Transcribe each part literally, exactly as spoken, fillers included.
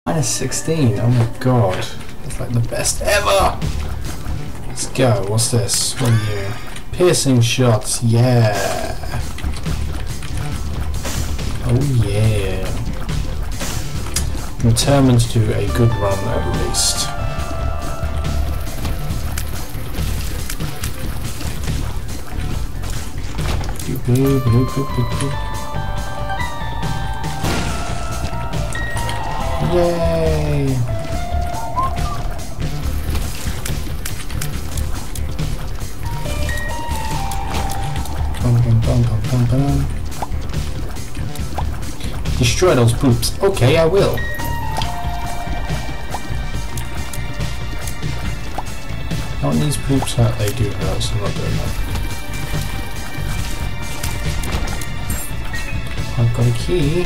minus sixteen, oh my god. That's like the best ever! Let's go, what's this? What are you? Piercing shots, yeah! Oh yeah! I'm determined to do a good run at least. Boop, boop, boop, boop, boop. Yay! Bum, bum, bum, bum, bum, bum. Destroy those poops. Okay, I will. Don't these poops hurt? They do hurt, so I'm not doing that. I've got a key.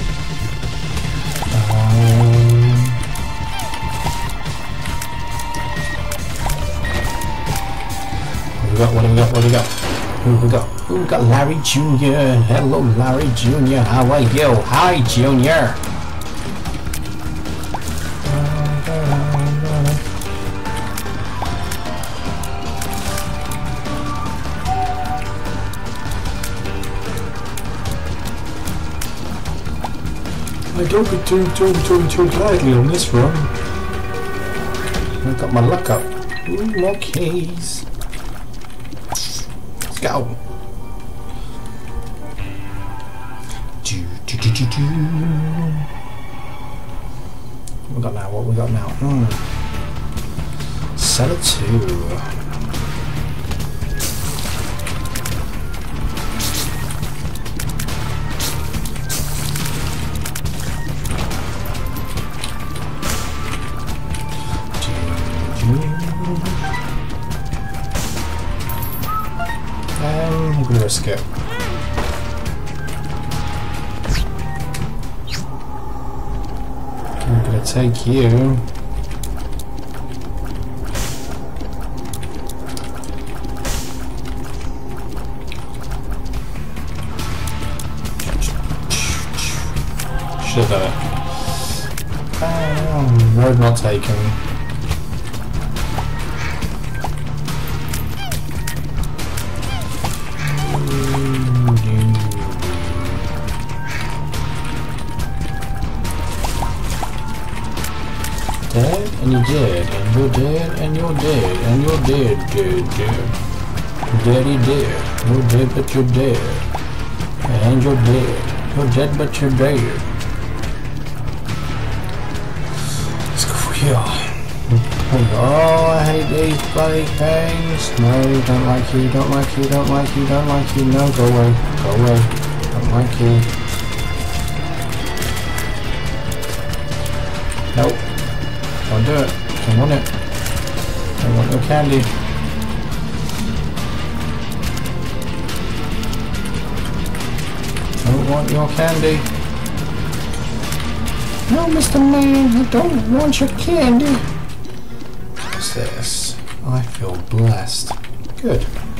Um, what have we got? What have we got? What have we got? Who have we got? Who we got? Larry Junior Hello, Larry Junior How are you? Hi, Junior. I don't be too, too, too, too lightly on this run. I've got my luck up. Ooh, more keys. Let's go. Do, do, do, do, do. What we got now? What we got now? Mm. Cellar two. Um, I'm gonna risk it. I'm gonna take you. Should have done it. Um, road not taken. Dead, and you're dead, and you're dead, and you're dead, and you're dead, dead, dead. Daddy dead. You're dead, but you're dead. And you're dead. You're dead, but you're dead. It's cool. Oh, I hate these bloody things. No, don't like you, don't like you, don't like you, don't like you. No, go away, go away. Don't like you. Nope. Don't do it. Don't want it. Don't want your candy. Don't want your candy. No, Mister Man, I don't want your candy. What's this? I feel blessed. Good.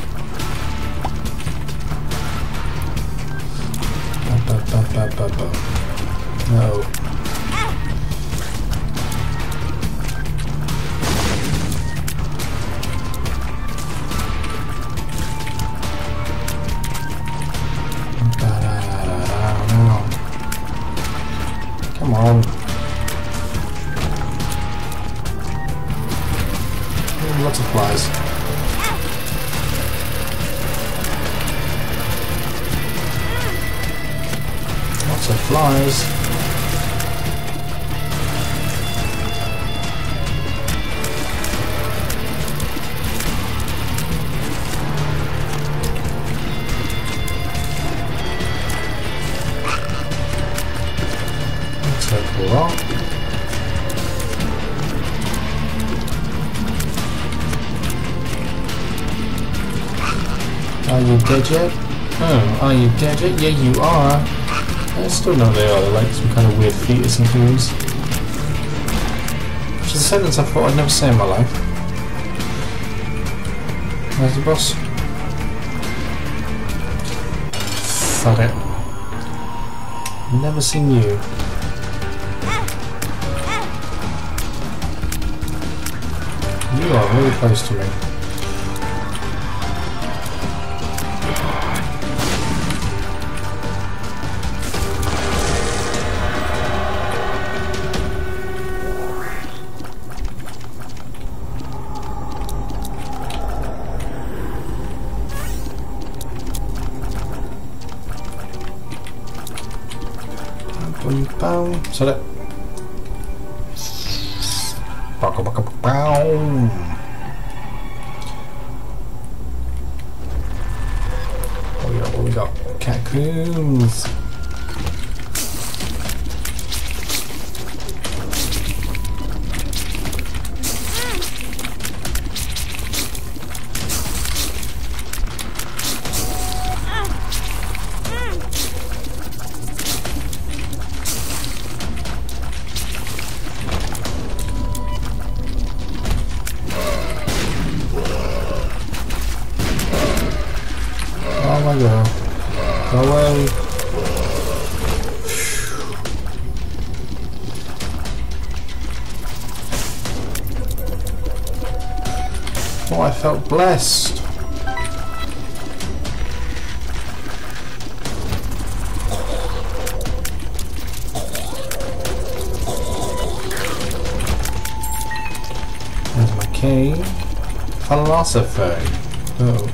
Ba, ba, ba, ba, ba. No. Come on. Ooh, lots of flies. Lots of flies. Rock. Are you dead yet? Oh, are you dead yet? Yeah, you are. I still know they are. They're like some kind of weird fetus and things. Which is a sentence I thought I'd never say in my life. Where's the boss? Fuck it. Never seen you. You are really close to me. So that what we got, what we got? Catacombs. Go. Go away. Oh, I felt blessed. There's my cave. Philosophy. Oh.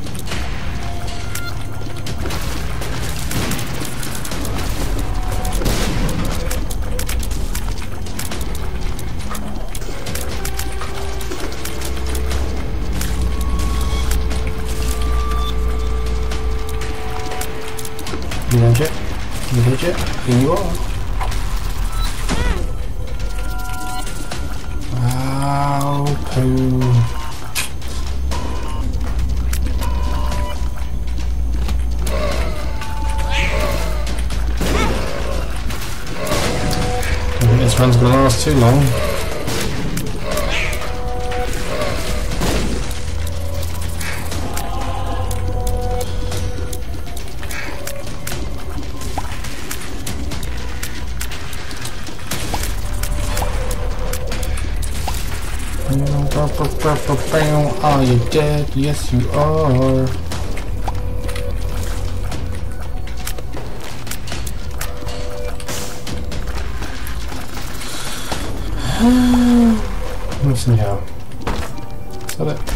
You did it. You did it. Here you are. Wow, poo. I think this run's gonna last too long. Are you dead? Yes, you are. Let's see how. Is that it?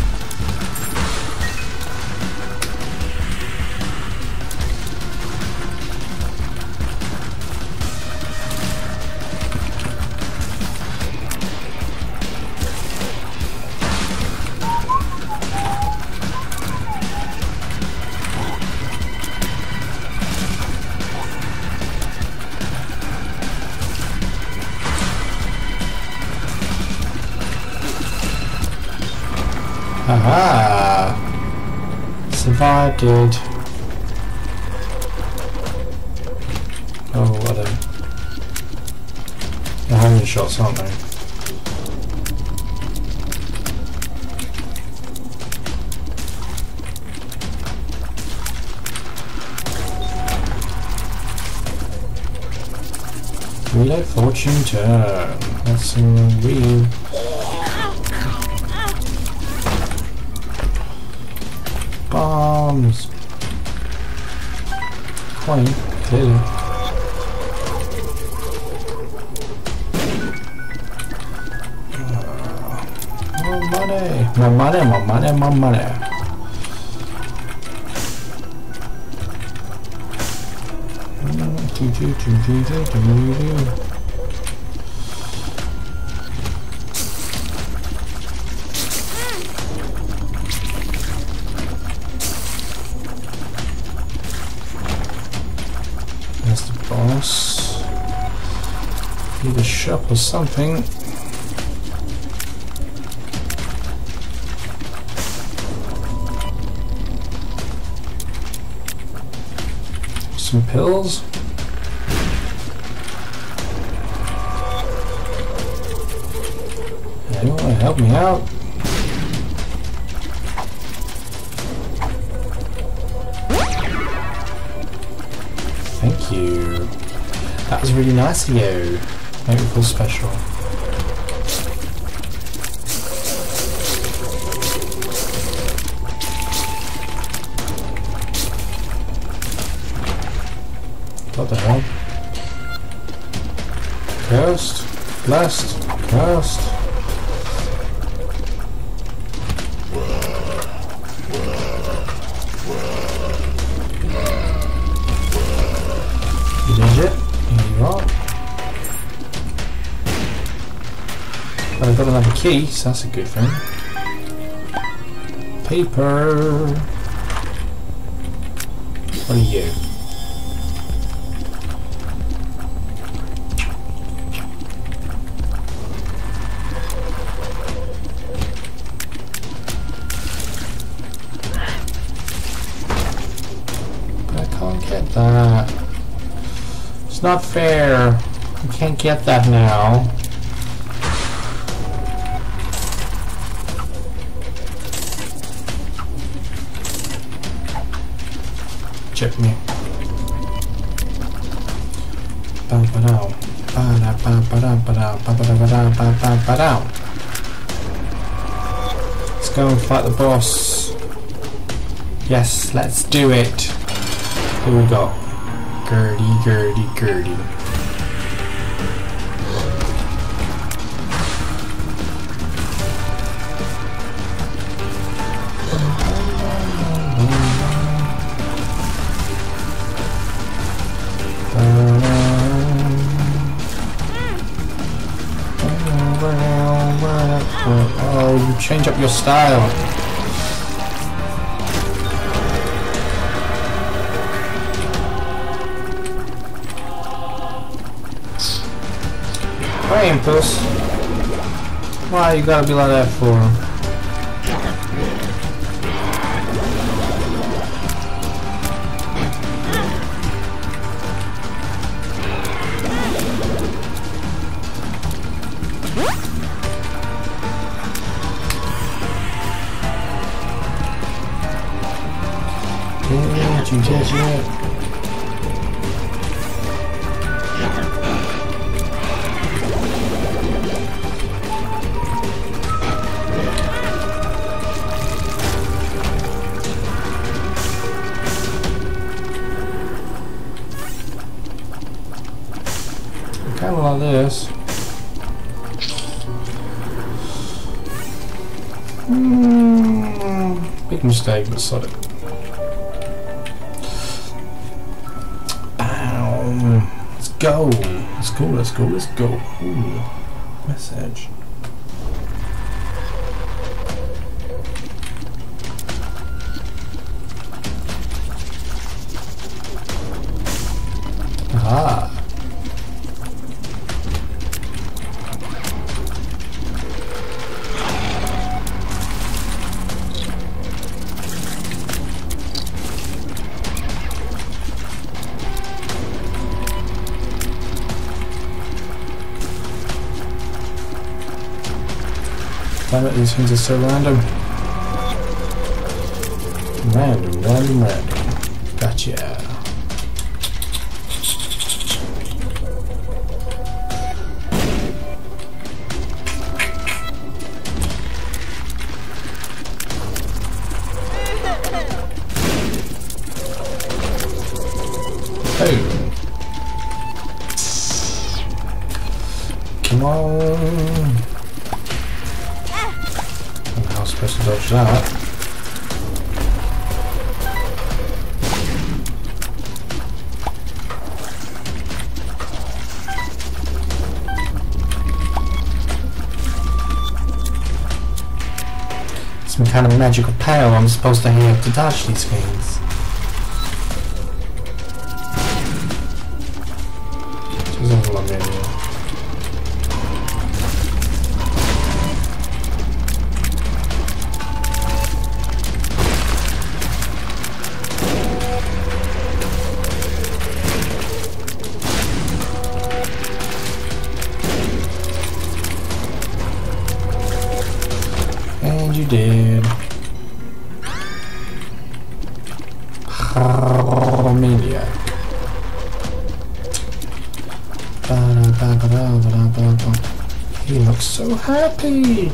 Aha! Survived it. Oh, what a... They're homing shots, aren't they? We let fortune turn. That's a real... Bombs. Coin, clearly. Uh, more money, more money, more money, more money. Do, do, do, do, do, do, do. Need a shop or something. Some pills. Anyone want to help me out? Thank you. That was really nice of you. Make me feel special. cursed. Cursed. You did it. Here you are. Well, I've got another key, so that's a good thing. Paper. What are you? I can't get that. It's not fair. I can't get that now. Check me. Let's go and fight the boss. Yes, let's do it. Here we go. Gertie, Gertie, Gertie. Oh, you change up your style. Hey, puss. Why you gotta be like that for? Did you just yet? Kind of like this. Mm, big mistake, but sod it. Let's go. Let's go. Let's go. Let's go. Ooh, message. Ah. Damn it, these things are so random. Random, random, random. Gotcha. Hey. Come on. I was supposed to dodge that. Some kind of magical power I'm supposed to have to dodge these things. There's a long area. And you did. Harmania. He looks so happy.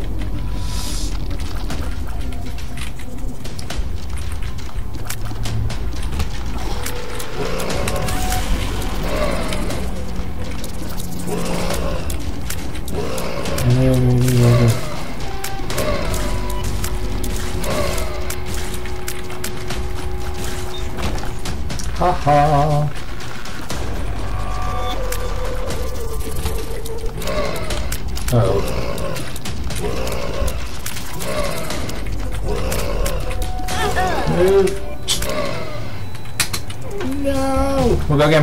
ha ha. Uh-oh. Move. No! We'll go again.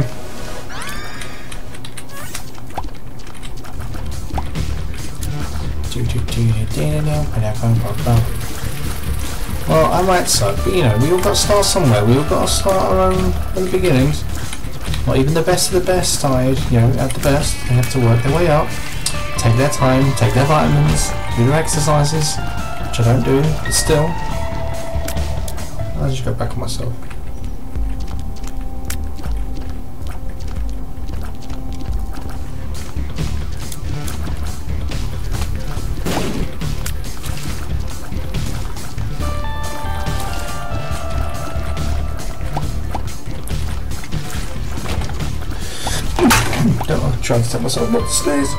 Well, I might suck, but you know, we all got to start somewhere. We all got to start our own at the beginnings. Not even the best of the best side, you know, at the best. They have to work their way up, take their time, take their vitamins, do their exercises, which I don't do, but still. I'll just go back on myself. I'm trying to tell myself what to sneeze.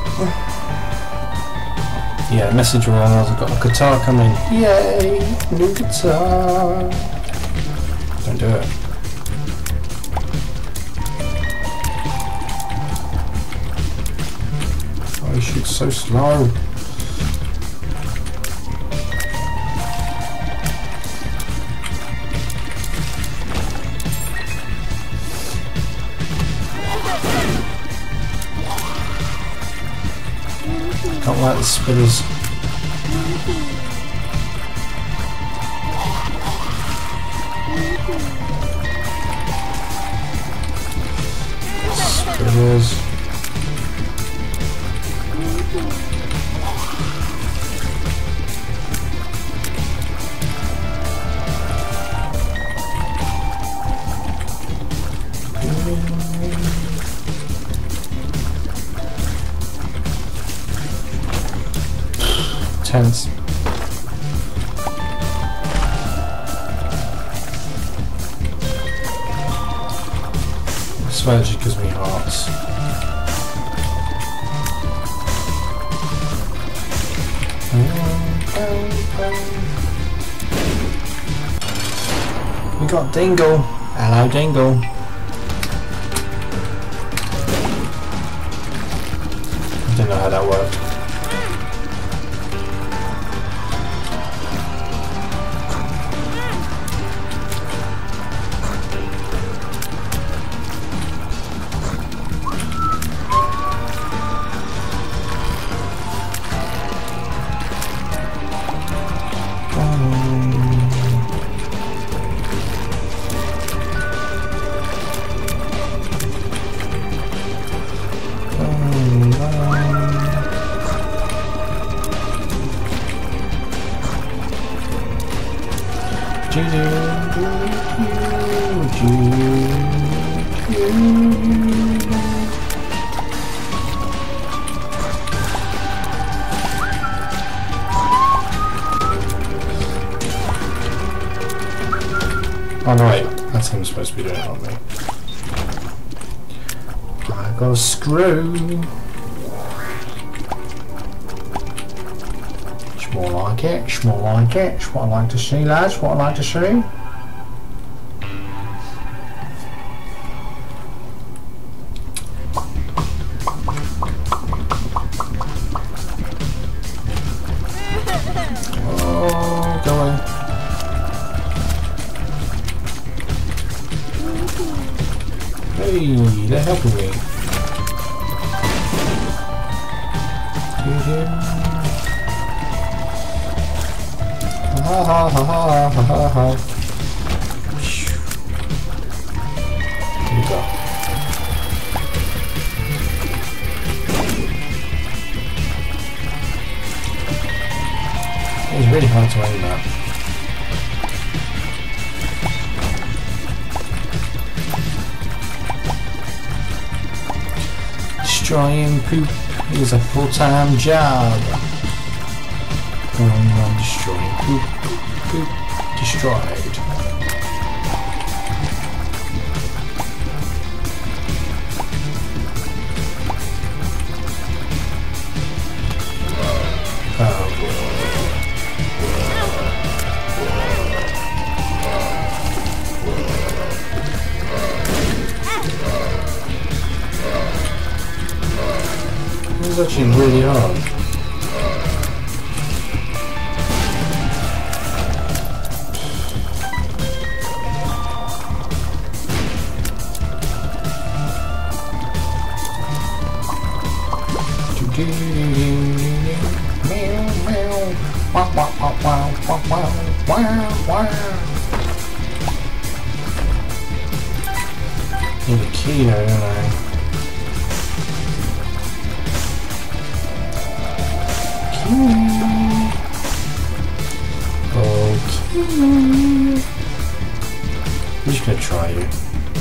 Yeah, message around. I've got a guitar coming. Yay! New guitar. Don't do it. Oh, he shoots so slow. Don't like the spitters. Spitters. Tense. I swear she gives me hearts. We got Dingle. Hello, Dingle. I don't know how that worked. Oh no, wait, that's him supposed to be doing it, not me. I got a screw. It's more like it, it's more like it, it's what I like to see, lads, what I like to see. Oh, go away. Hey, they're helping me. Ha ha ha ha ha ha ha. Here we go. It's really hard to aim that. Destroying poop is a full-time job. Going on destroying poop, poop, poop, destroyed. Oh. is actually really hard. Wow, wow, wow, wow, wow, wow, wow. Need a key there, don't I? Key. Okay. I'm just gonna try it.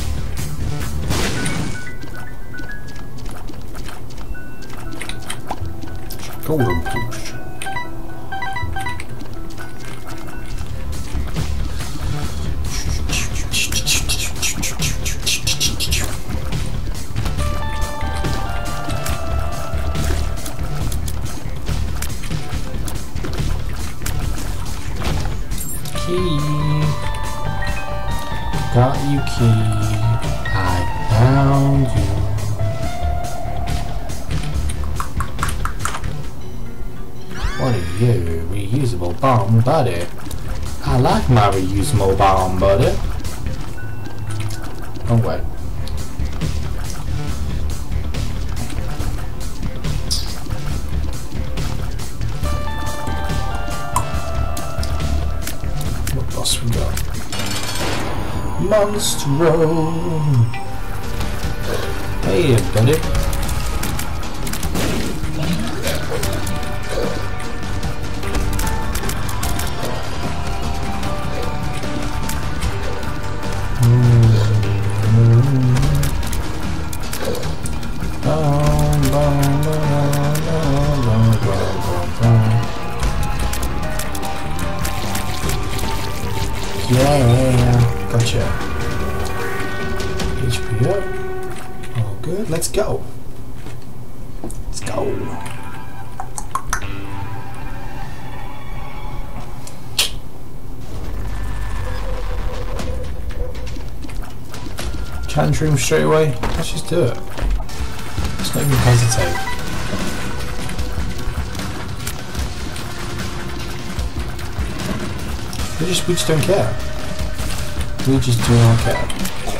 Golden push. Got you, key. I found you. What are you? Reusable bomb, buddy. I like my reusable bomb, buddy. Oh, wait. What boss we got? Monstro. Hey, buddy. Yeah, gotcha. H P up. All good. Let's go. Let's go. Challenge room straight away. Let's just do it. Let's not even hesitate. We just, we just don't care. We just do not care.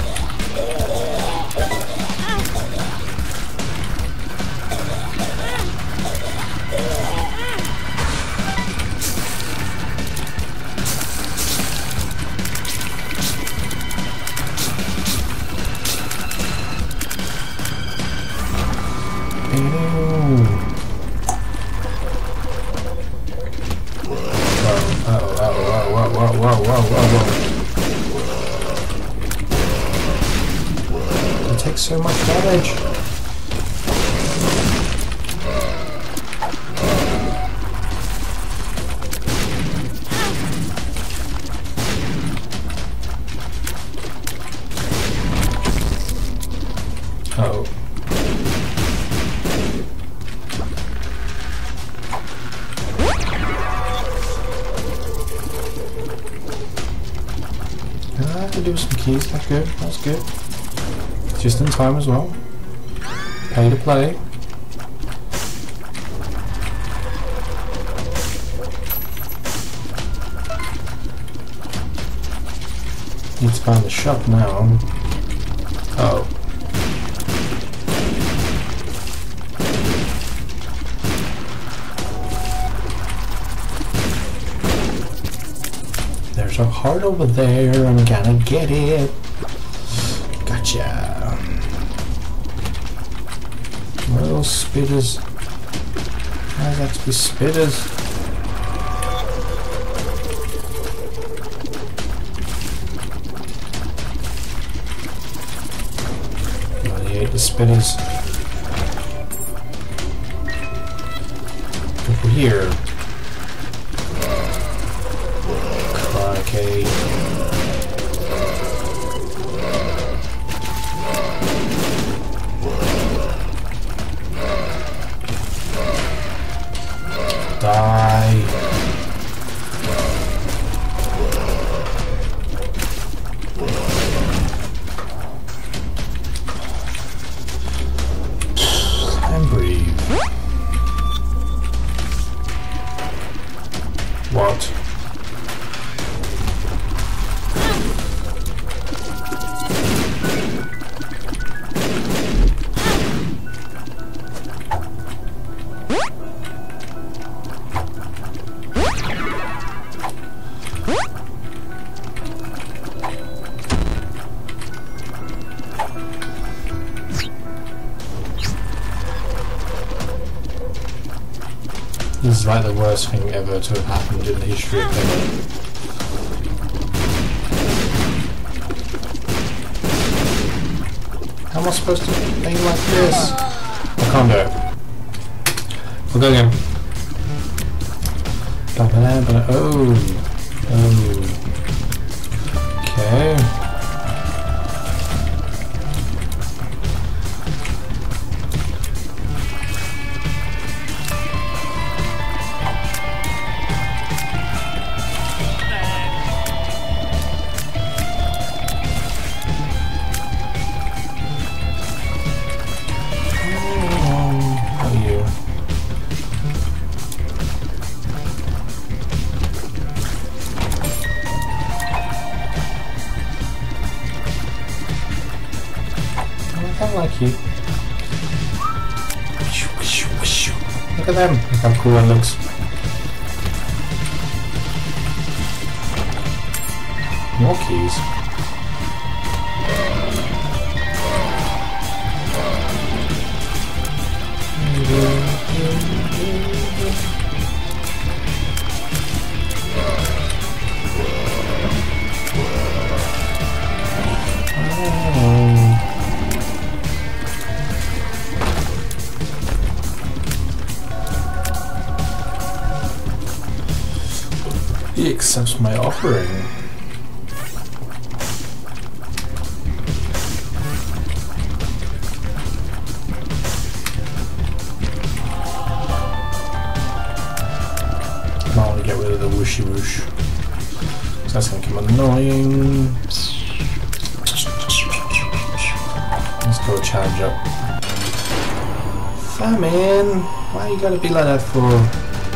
Whoa, whoa, whoa, whoa, whoa. It takes so much damage. Oh. Do some keys, that's good, that's good. Just in time as well. Pay to play. Need to find the shop now. Oh. There's a heart over there, I'm gonna get it. Gotcha. What are those spitters? Why does that have to be spitters? I hate the spitters. Over here. Okay. Die. And breathe. shot. This is like the worst thing ever to have happened in the history of Peggle. How am I supposed to aim like this? I can't do it. We'll go again. Oh. Oh. Okay. I like you. Look at them. Look how cool that looks. More keys. He accepts my offering. I want to get rid of the whooshy whoosh. So that's going to become annoying. Let's go charge up. Famine! Why you gotta be like that for?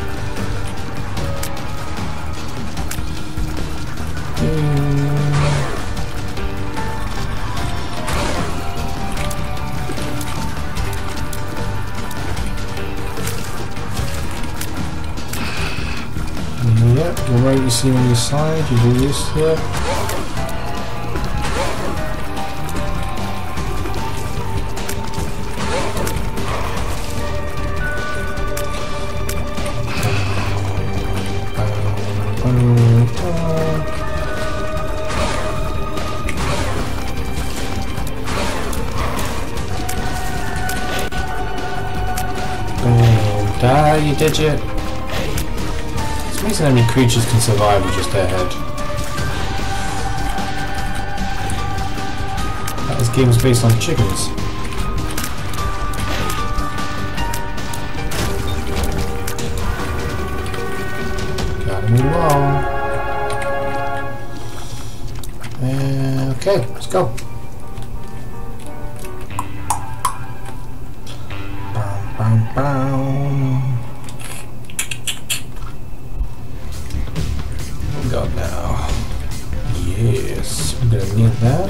Yep, the right you see on your side, you do this here. Die, you digit! It's amazing how many creatures can survive with just their head. Like this game is based on chickens. Gotta move on. Uh, okay, let's go. Bam, bam. What we got now? Yes, I'm gonna need that.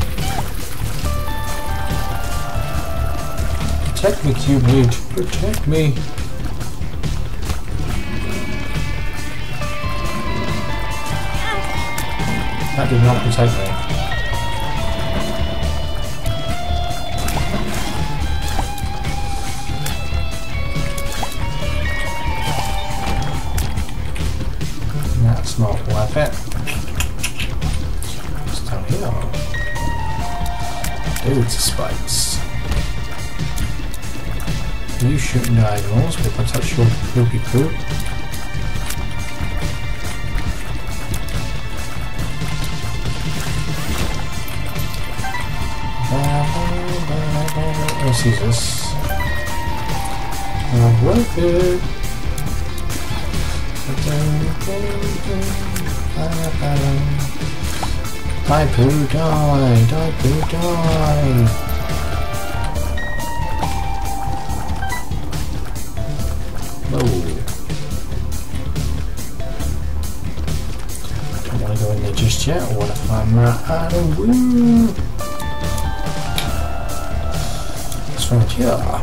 Protect me, Cube, protect me. That did not protect me. That's not worth it. What's down here? Loads of spikes. You shooting diagonals, but if I touch your poopy poop. Let's use this. Not worth it. Die poo die, die poo die. Whoa. finished yet. I want to find that out of woo. It's right here.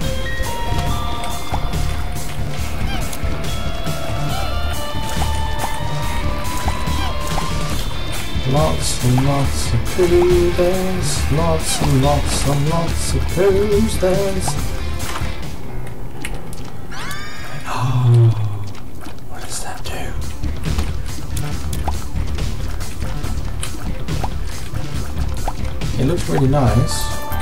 Lots and lots of cruisers, lots and lots and lots of cruisers. Oh, what does that do? It looks really nice.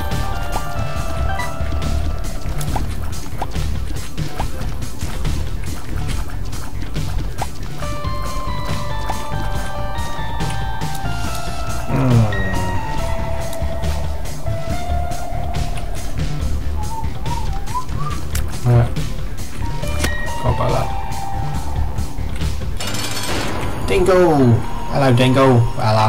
Dingo! Hello, Dingo. Hello.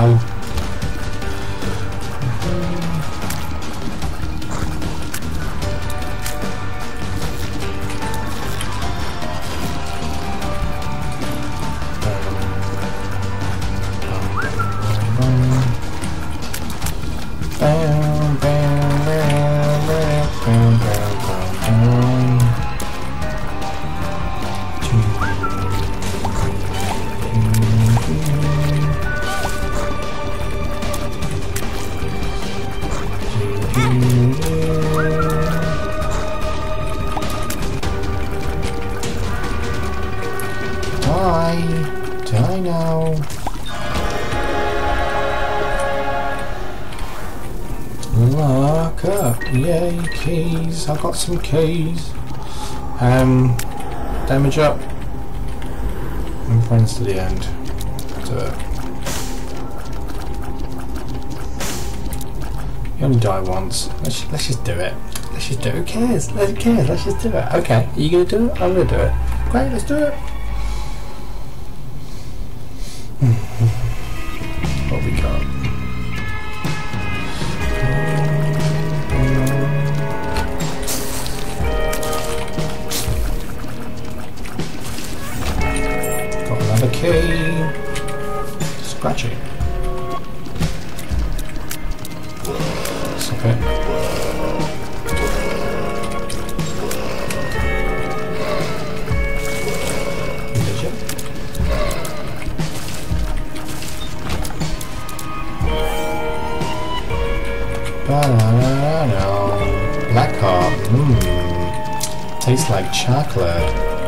Lock up, yay, keys. I got some keys. Um, damage up. And friends to the end. Do it. You only die once. Let's let's just do it. Let's just do it. Who cares? Who cares? Let's just do it. Okay, are you gonna do it? I'm gonna do it. Great, let's do it. What we got? Got another key. Scratchy. It's okay. Black heart, mmm, tastes like chocolate.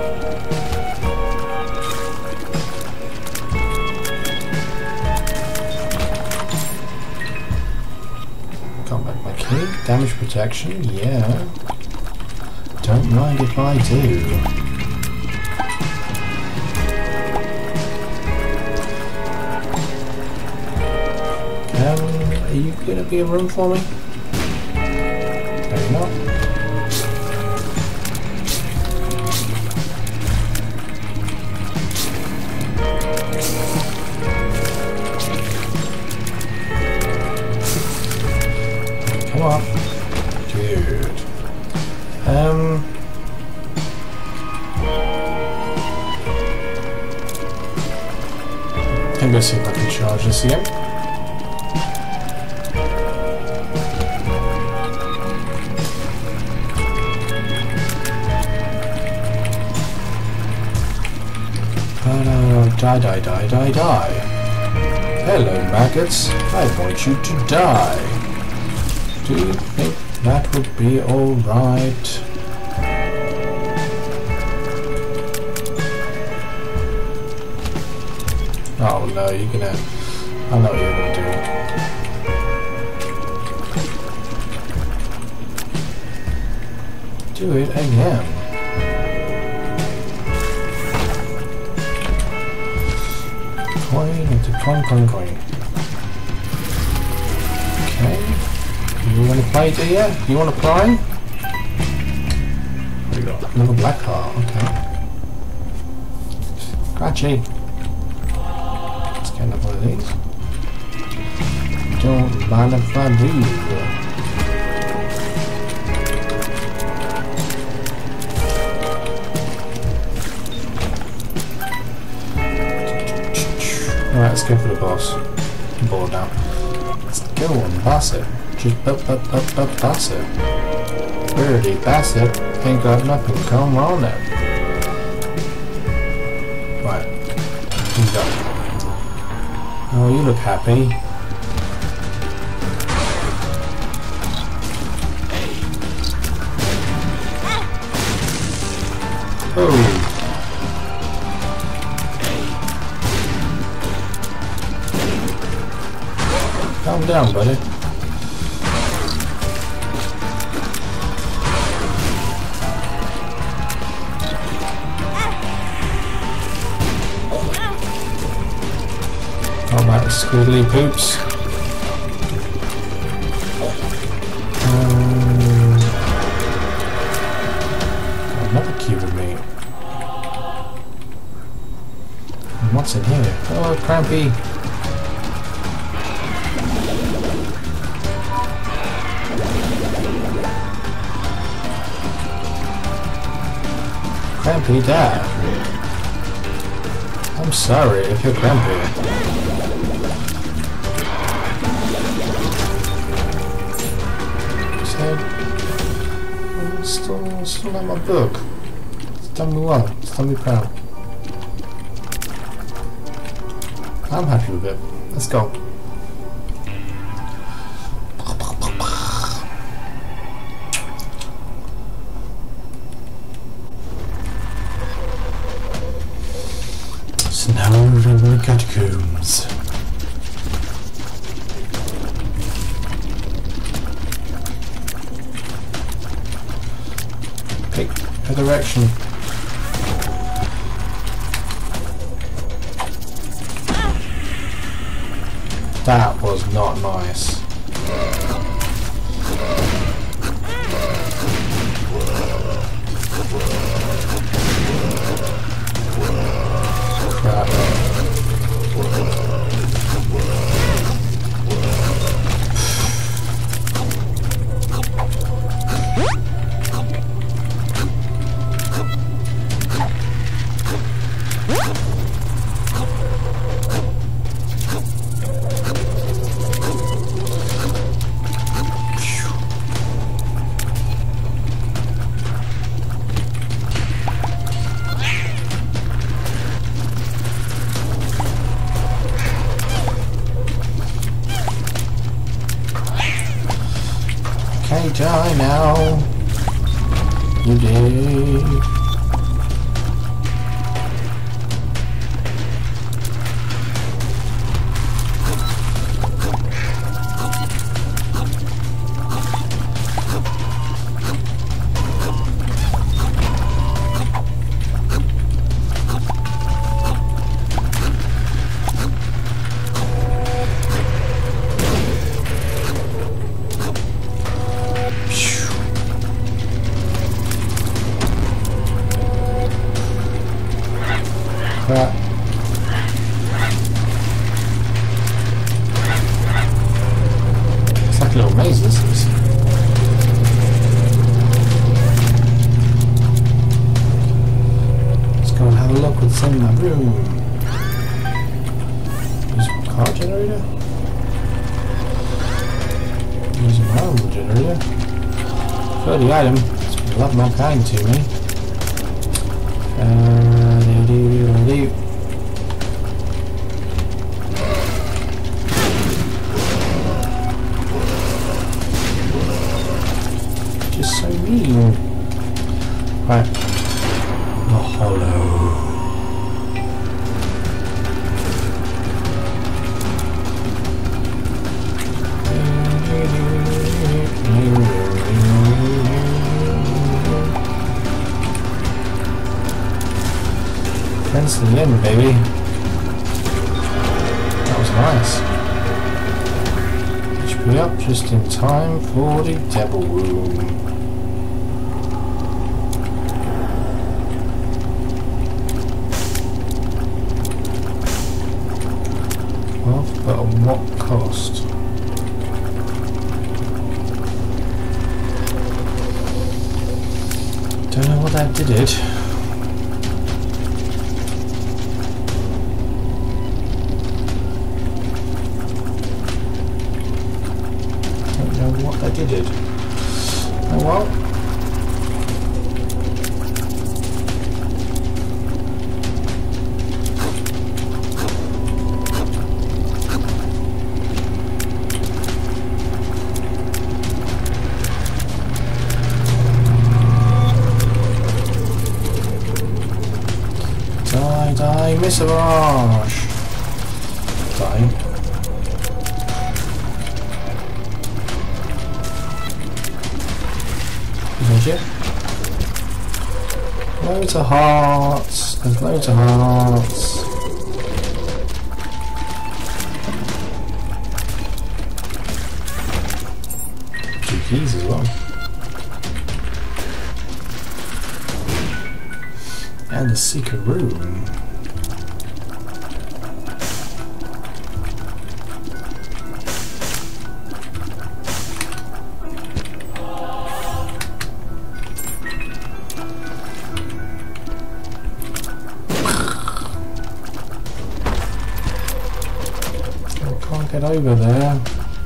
Got back my key, damage protection, yeah. Don't mind if I do. Um, are you gonna be a room for me? Maybe not. Come on. Dude. Um. I'm gonna see if I can charge this again. Die, die, die, die, die. Hello, maggots. I want you to die. Do you think that would be alright? Oh no, you're gonna... I know what you're gonna do. Do it again. Coin into coin, coin, coin. Okay. You want to play, do you? You want to play? What do you got? Another black heart, okay. Scratchy. Let's get another one of these. Don't mind if I do. Alright, let's go for the boss. I'm bored now. Let's go and pass it. Just bu bu bu bu pass it. Birdie, pass it. Ain't got nothing. Come on then. Right. You go. Oh, you look happy. Oh. Calm down, buddy. How about the squiggly poops? Um, another cube of meat. And what's in here? Oh, crampy. Crampy Dad. I'm sorry if you're crampy. So, I'm still, still not my book. It's done me well. It's done me proud. I'm happy with it. Let's go. Now we're in the catacombs. Pick a direction. That was not nice. Crap. Okay, die now. You did. Crap. It's like a little maze, this is. Let's go and have a look what's in my room. Use my car generator. Use my own generator. For the item, it's been a lot more kind to me. Uh, do, do, do, do. Just so mean. Right. The hollow. Friends to the end, baby. That was nice. H P up just in time for the devil room. Well, but at what cost? Don't know what that did it. did. Oh well. Die, die, miss a barrage. Die. Legit. Loads of hearts. There's loads of hearts. Two keys as well. And a secret room. Get over there.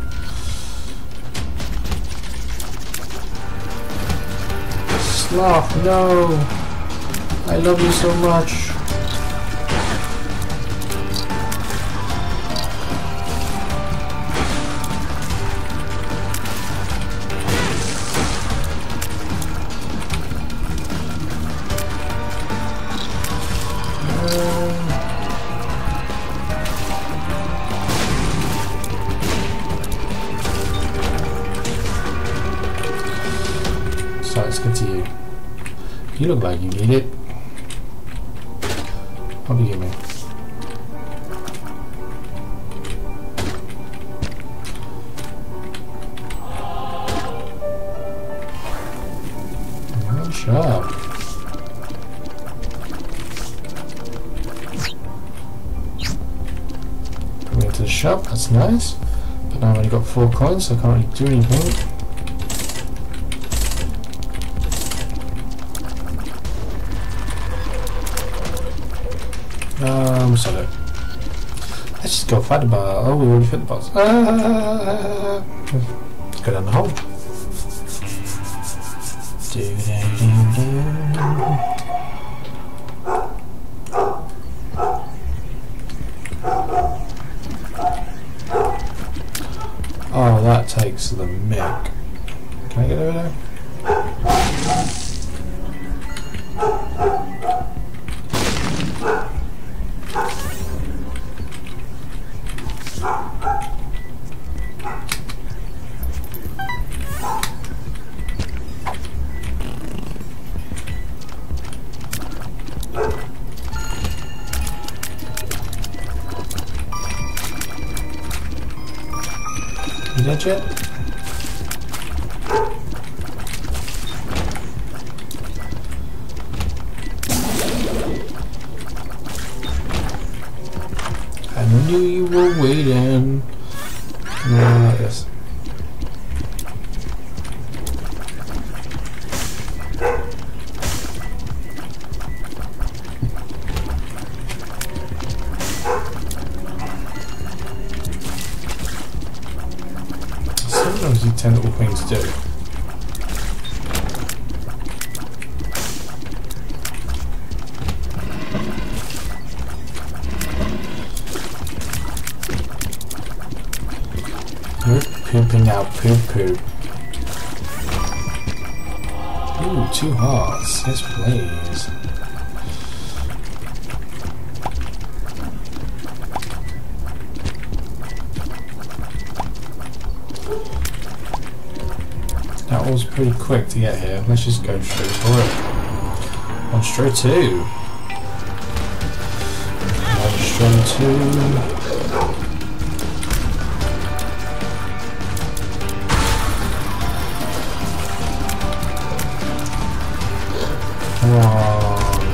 Sloth, no! I love you so much. So let's get to you. You look like you need it. What do you give me? Oh, sharp. Put me into the shop, that's nice. But now I've only got four coins, so I can't really do anything. Um, so let's just go fight the boss. Oh, we already fit the boss. Ah, let's go down the hole. Do, do, do, do. Oh, that takes the mick. Can I get over there? You dead yet? I knew you were waiting. No, like this. Sometimes you ten little things to do. You're pooping out poop poop. Ooh, two hearts. Yes, please. That was pretty quick to get here. Let's just go straight for it. On straight two. On straight two. Come on.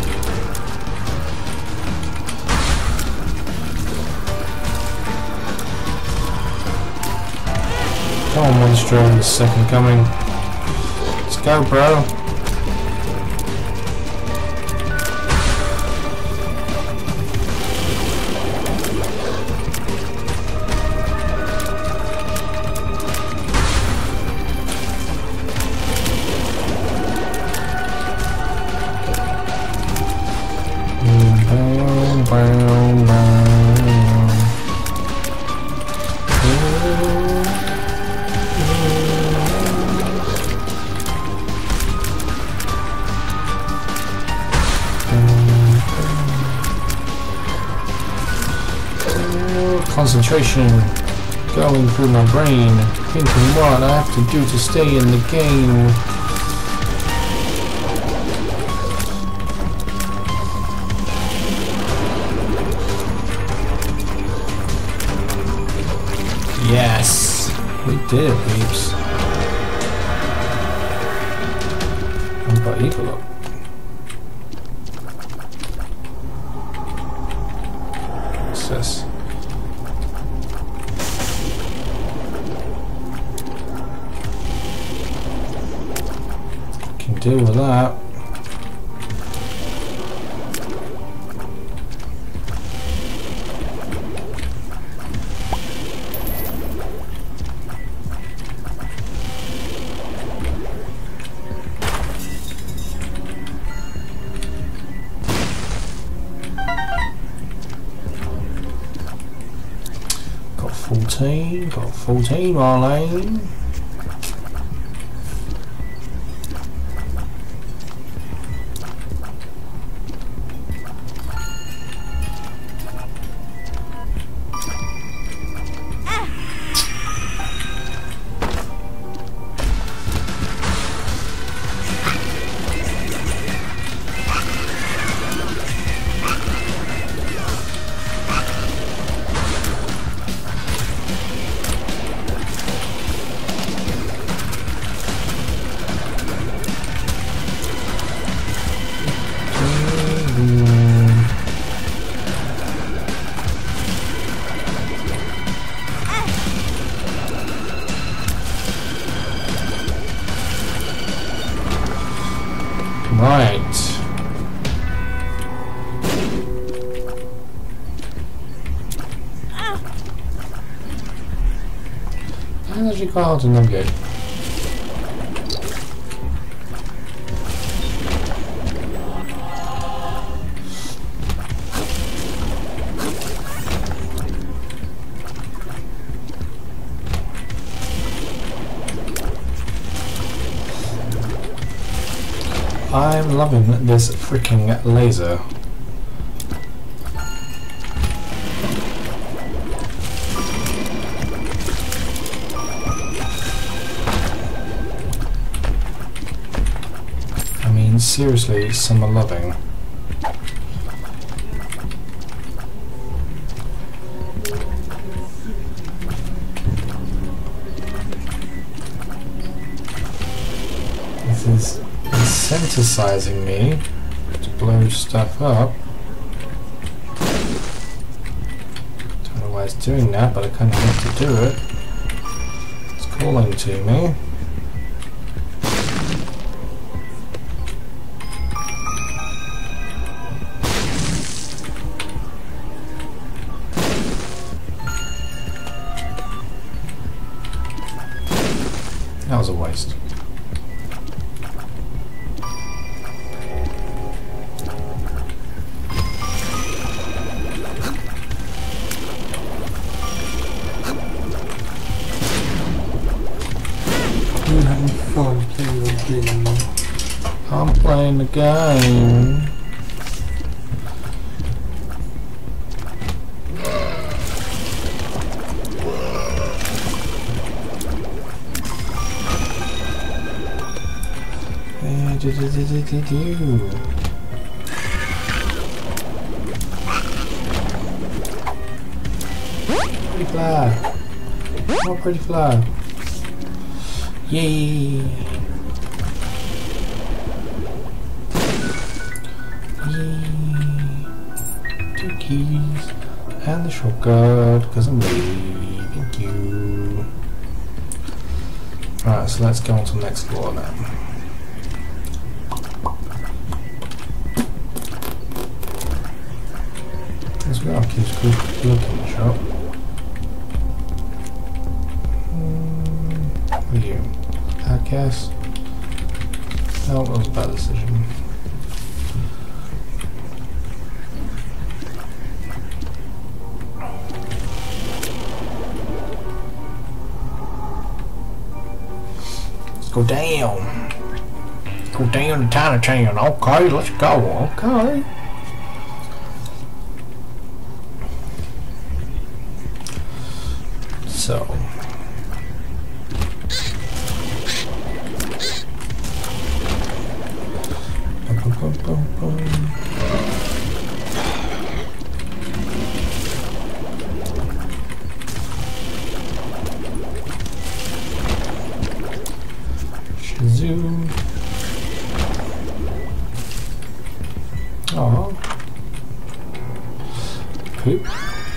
Come on, monster, the second coming. Let's go, bro. bow, bow. Concentration going through my brain, thinking what I have to do to stay in the game. Yes, we did it, peeps. What about equal up? What's this? Can deal with that. fourteen, got fourteen, Marlene. Right. Energy card and then go. I'm loving this freaking laser. I mean, seriously, some are loving. This is incentivizing me to blow stuff up. Don't know why it's doing that, but I kind of have to do it. It's calling to me. That was a waste. I'm playing the game. Yeah, do do do do do do. Pretty fly. More pretty fly. Yay! Two keys and the shortcut because I'm ready. Thank you. Alright, so let's go on to the next floor now. As well, keeps quick looking in the shop. Mm, what are you? Outcast? Oh, that was a bad decision. go down. Go down to Chinatown. Okay, let's go. Okay. So. Boom, boom, boom, boom. Shazoo. Oh. Poop.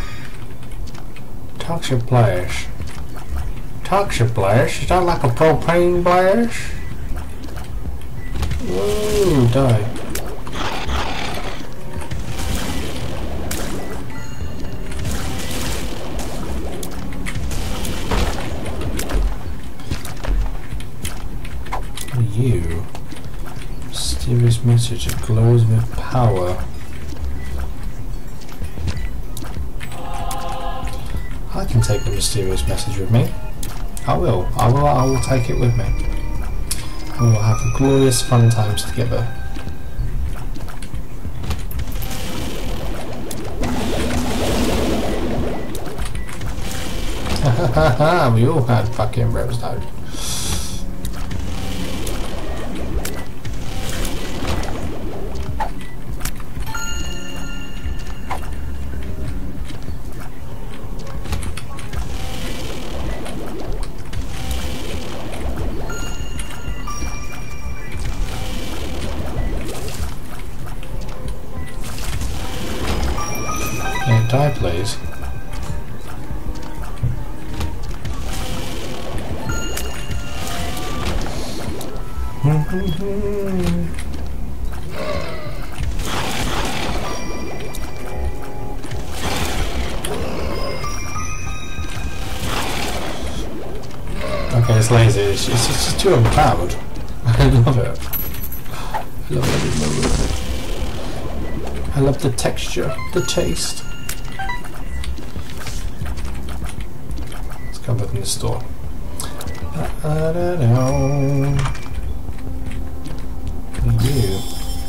Toxic blast. Toxic blast? Is that like a propane blast? Whoa, die. You. Mysterious message. It glows with power. I can take the mysterious message with me. I will. I will. I will take it with me. And we'll have glorious fun times together. Ha ha ha! We all had fucking Rose-Node. Die, please. Okay, it's lazy. It's, it's, it's just too empowered. I love it. I love every moment of it. I love the texture, the taste. Come up in the store. I don't know. You.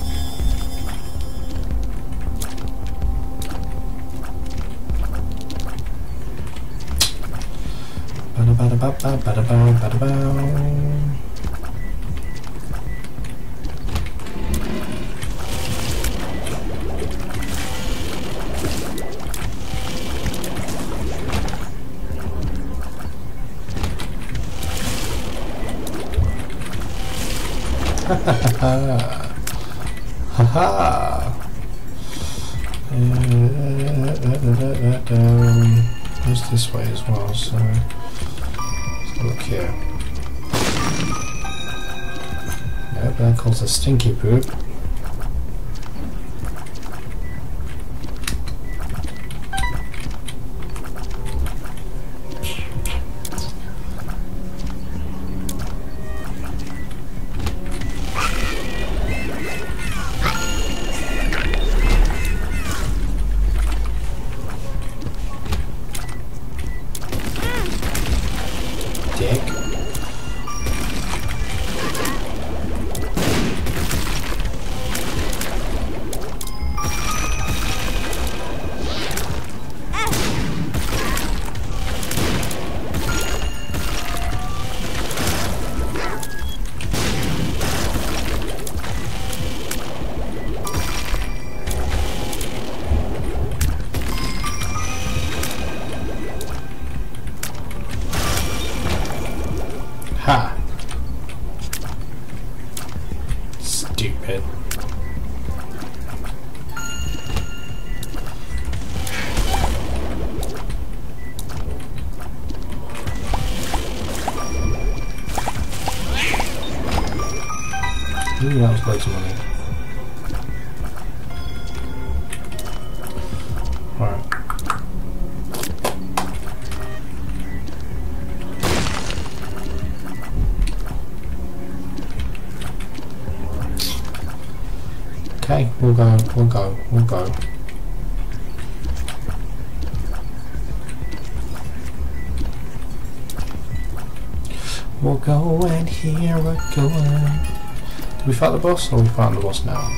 Bada bada ba ba bada ba bada ba. Ha ha ha! Goes this way as well, so let's look here. Nope, that calls a stinky poop. Ha! Stupid. Ooh, that was loads of money. Alright. Okay, we'll go, we'll go, we'll go. We're going here, we're going. Did we fight the boss, or are we fighting the boss now?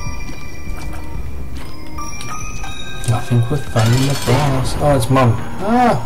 I think we're fighting the boss. Oh, it's Mum. Ah!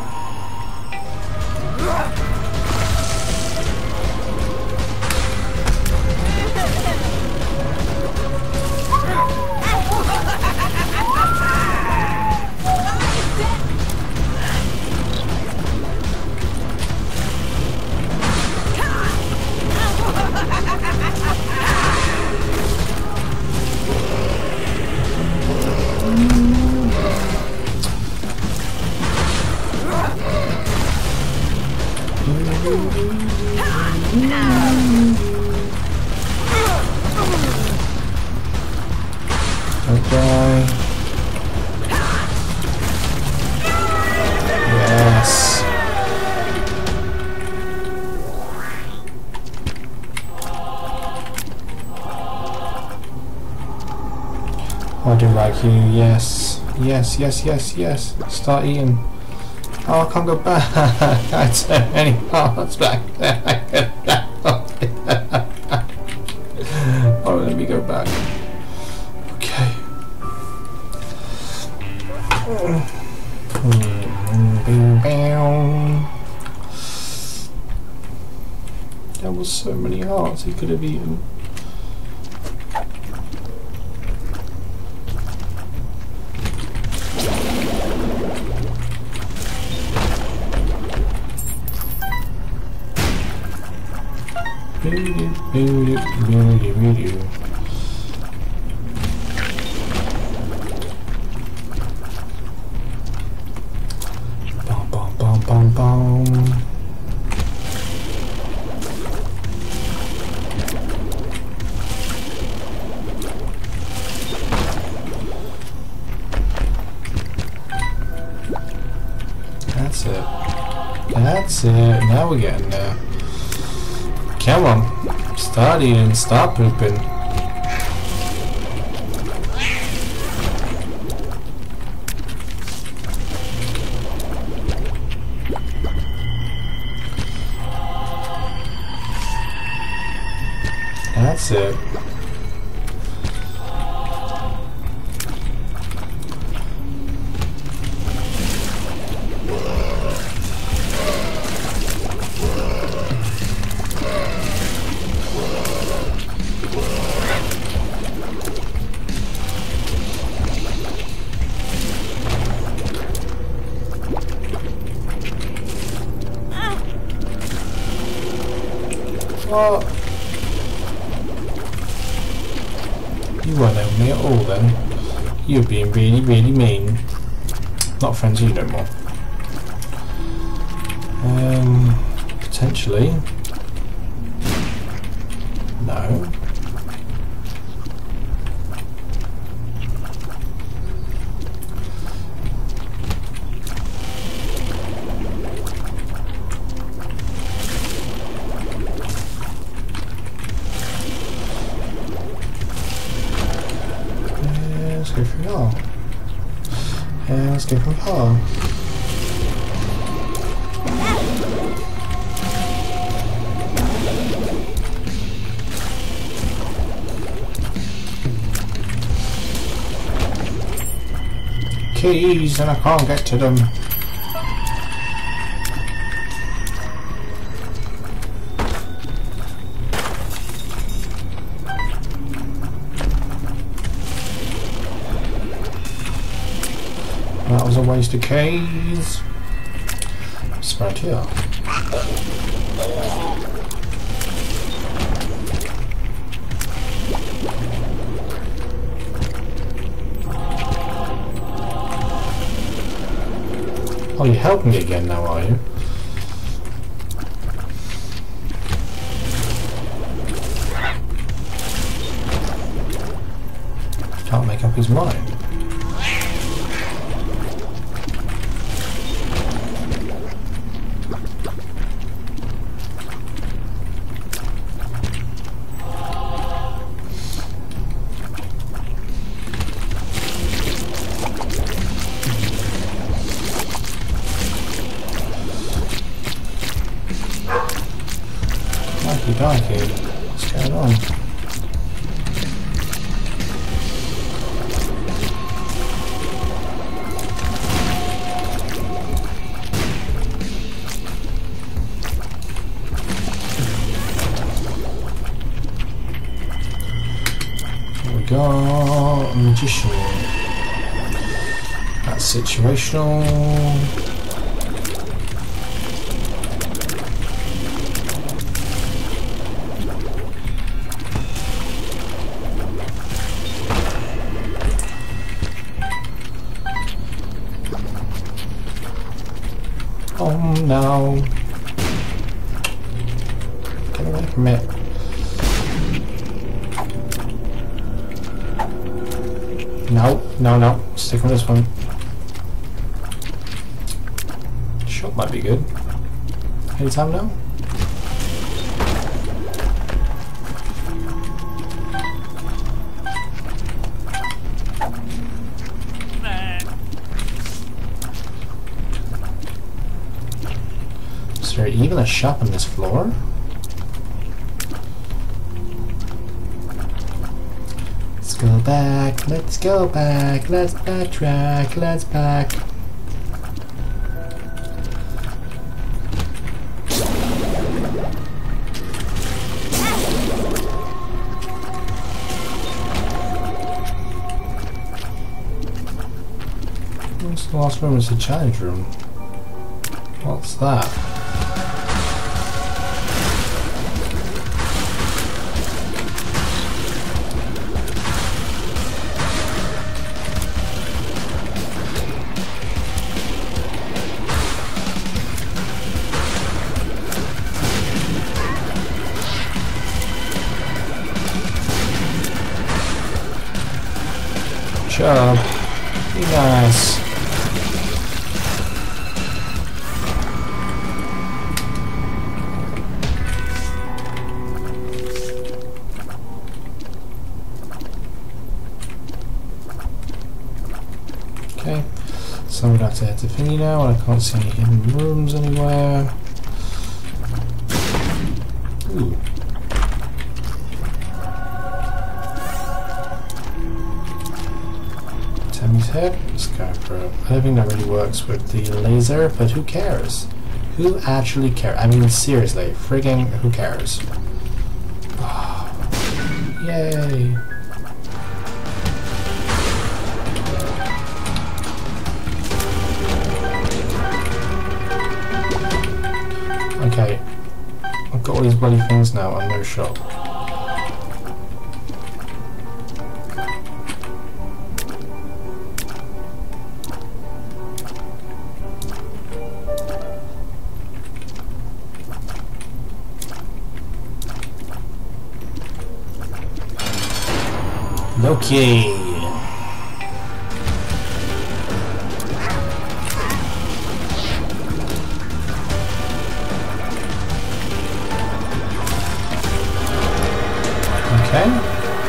Okay. Yes. I do like you. Yes. Yes, yes, yes, yes. Start eating. Oh, I can't go back. I so many parts back there. Oh, let me go back. Okay. There was so many hearts he could have eaten. Bum, bum, bum, bum, bum. That's it. That's it. Now we're getting there. Come on. Start eating. Start pooping. That's it. What? You weren't helping me at all then. You're being really, really mean. Not friends with you no more. Um, potentially. No. Let's go through here. And let's go from here. Keys, and I can't get to them. That was a waste of keys. It's right here. Oh, you're helping me again now, are you? Can't make up his mind. dark here. What's going on? We got a magician. That's situational. Oh no. Get away from it. No, no, no. Stick with this one. Shot might be good. Anytime now? Is there even a shop on this floor? Let's go back, let's go back, let's backtrack, let's back. What's the last room? Is the challenge room. What's that? Job. Be nice. Okay, so we'd have to head to thingy now, and I can't see any hidden rooms anywhere. Ooh. Tammy's head. Let's go for it. I don't think that really works with the laser, but who cares? Who actually cares? I mean, seriously, frigging who cares? Oh, yay! Okay, I've got all these bloody things now and no shot. Okay. Okay.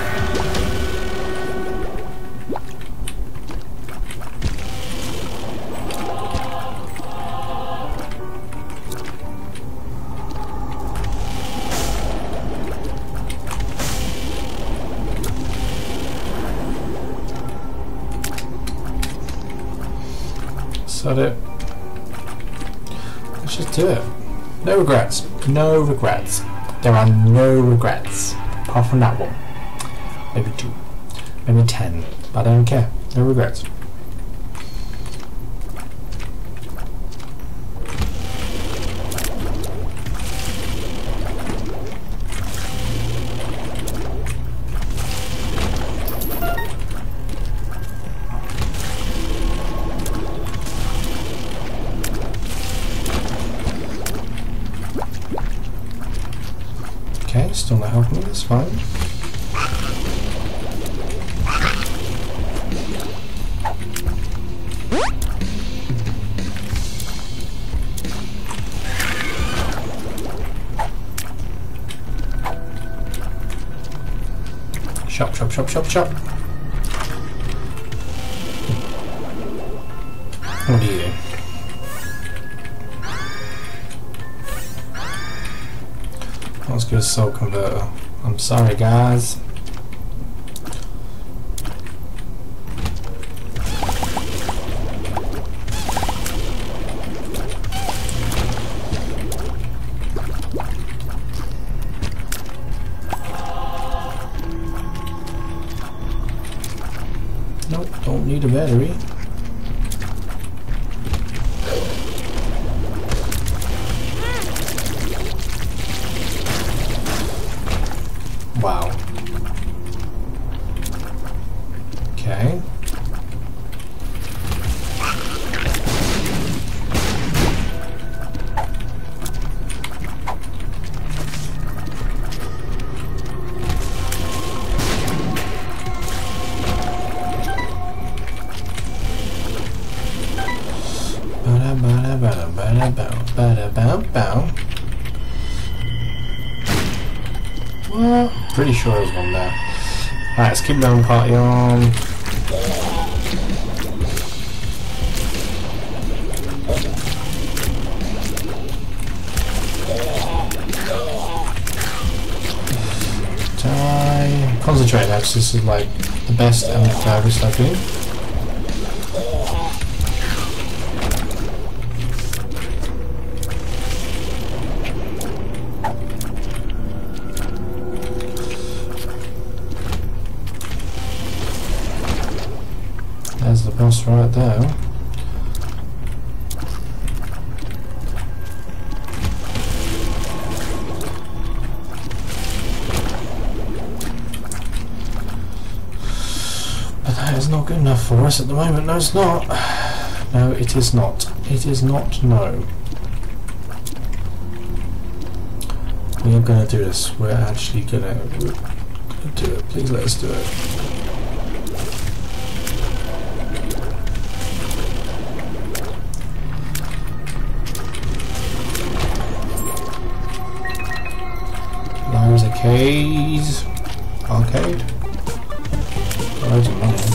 That it. Let's just do it. No regrets. No regrets. There are no regrets. Apart from that one. Maybe two. Maybe ten. But I don't care. No regrets. Okay, still not helping me, that's fine. Shop, shop, shop, shop, shop. What do you? What's good as Soul Converter. I'm sorry, guys. Nope, don't need a battery. Wow. Okay. Ba-da-ba-da-ba-da-ba-da-bow. Well, pretty sure there's one there. Alright, let's keep going, party on. Die. Concentrate, actually, this is like the best and the furthest I've been. There's the boss right there. But that is not good enough for us at the moment. No, it's not. No, it is not. It is not, no. We are going to do this. We're actually going to do it. Please let us do it. There's a cage. Arcade. Loads of money.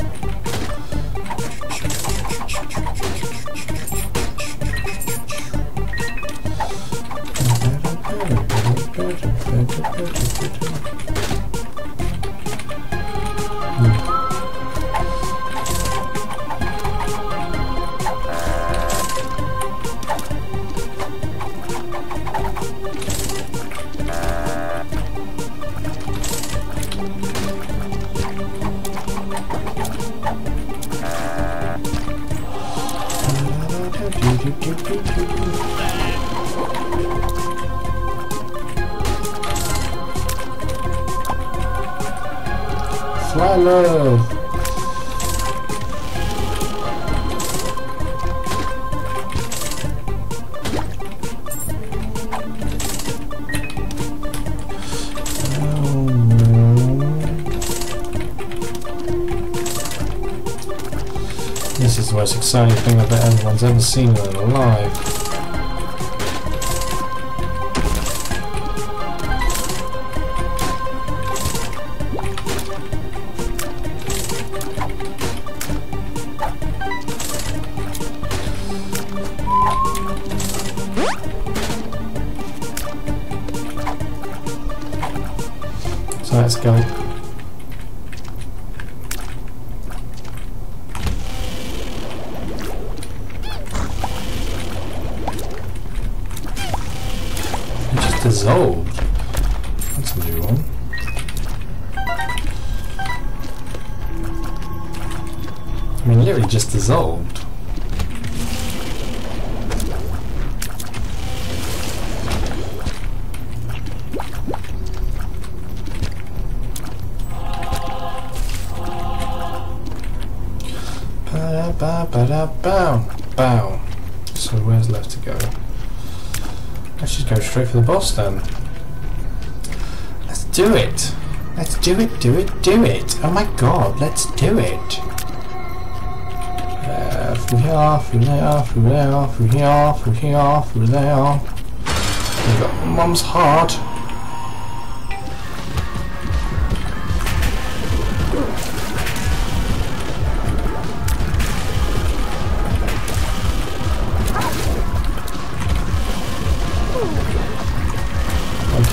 Fly love. This is the most exciting thing I bet anyone's ever seen in their life. So let's go. Dissolved. That's a new one. I mean, literally just dissolved. Ba ba ba da bow bow. So where's left to go? Let's just go straight for the boss then. Let's do it! Let's do it, do it, do it! Oh my god, let's do it! Uh, through here, through there, through there, through here, through here, through there. We've got Mum's heart.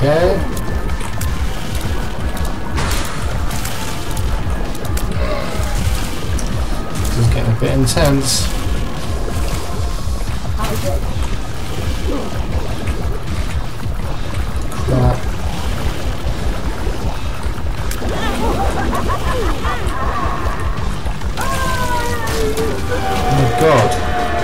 Okay. This is getting a bit intense. Crap. Oh my god.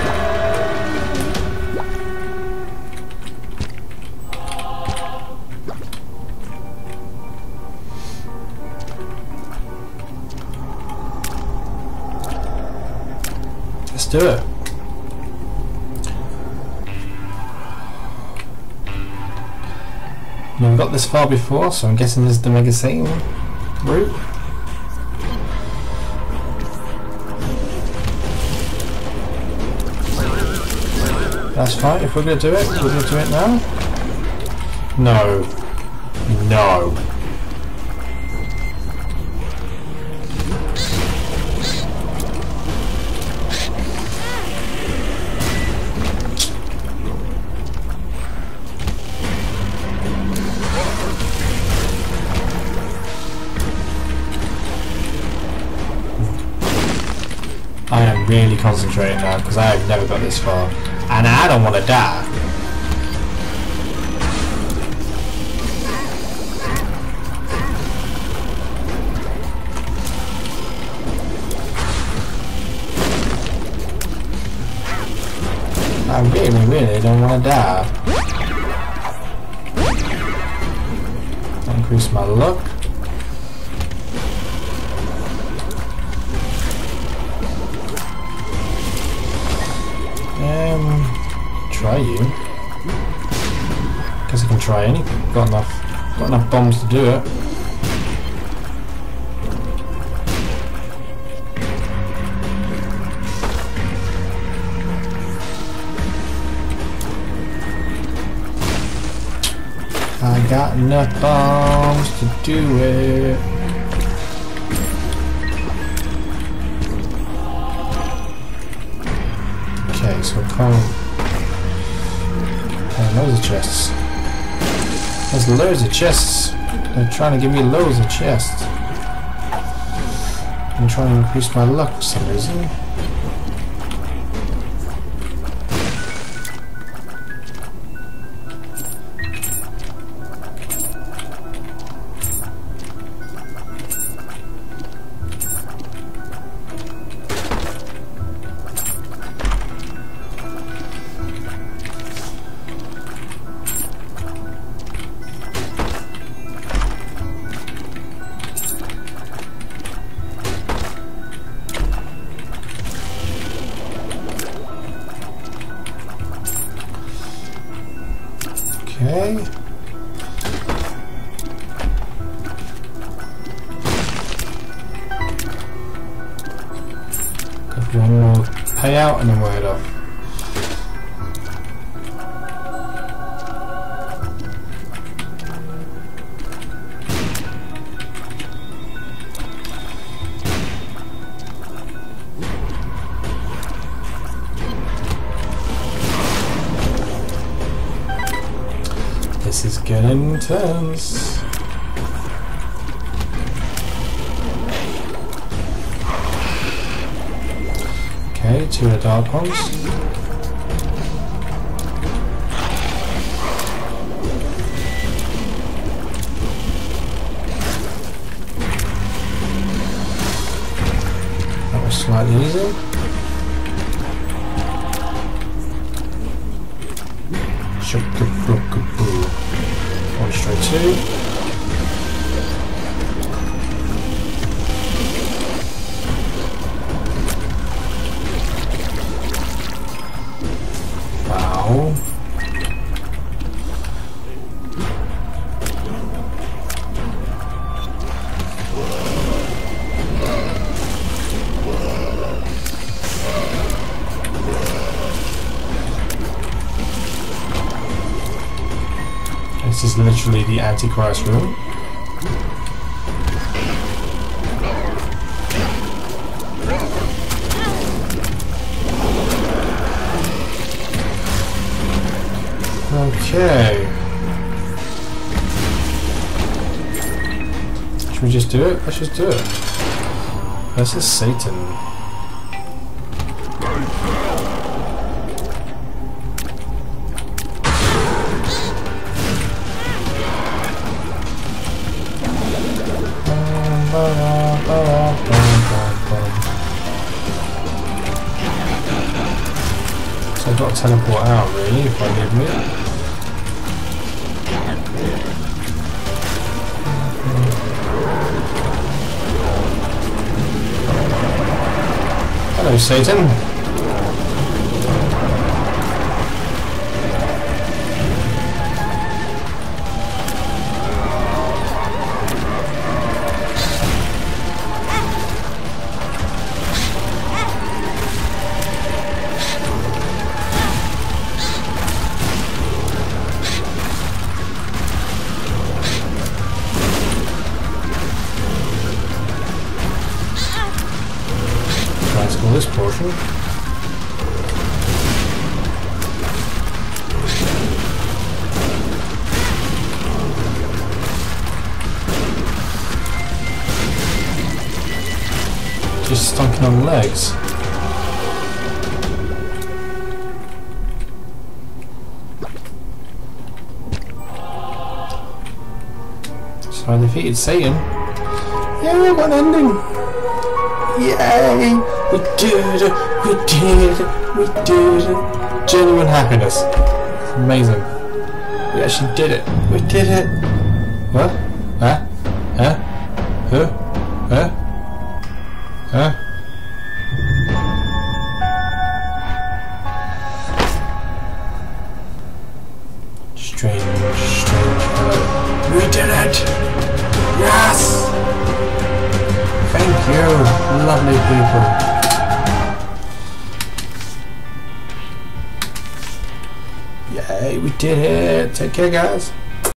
Let's do it. We've got this far before, so I'm guessing this is the Mega Satan route. That's fine, if we're going to do it, we're going to do it now. No. No. I am really concentrating now because I have never got this far and I don't want to die. I really, really don't want to die. Increase my luck. Um, try you. Guess I can try anything. Got enough, got enough bombs to do it. I got enough bombs to do it. Okay, so come. Oh, loads of chests. There's loads of chests. They're trying to give me loads of chests. I'm trying to increase my luck for some reason. Okay. Got one more payout and then we're head off. This is getting intense. Okay, two of the dark ones. That was slightly easy. One straight two. Wow. This is literally the Antichrist room. Okay. Should we just do it? Let's just do it. This is Satan. So I've got to teleport out really if I leave me. Hello, Satan. This portion. Just stunking on legs. So I defeated Satan. Yeah, we got an ending. Yay! We did it! We did it! We did it! Genuine happiness. It's amazing. We actually did it. We did it! What? Huh? Huh? Huh? Huh? Huh? Strange, strange fellow. We did it! Yes! Thank you, lovely people. Yay, we did it. Take care, guys.